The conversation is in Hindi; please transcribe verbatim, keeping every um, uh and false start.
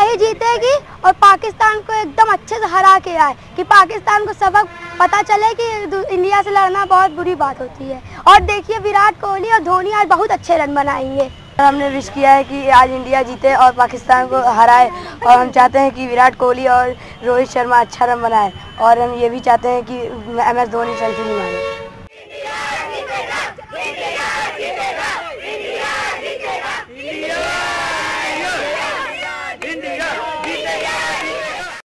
ही जीतेगी और पाकिस्तान को एकदम अच्छे से हरा के आए, कि पाकिस्तान को सबक पता चले कि इंडिया से लड़ना बहुत बुरी बात होती है। और देखिए विराट कोहली और धोनी आज बहुत अच्छे रन बनाएंगे। हमने विश किया है कि आज इंडिया जीते और पाकिस्तान को हराए, और हम चाहते हैं कि विराट कोहली और रोहित शर्मा अच्छा रन बनाए, और हम ये भी चाहते हैं कि एम एस धोनी सेंचुरी मारे।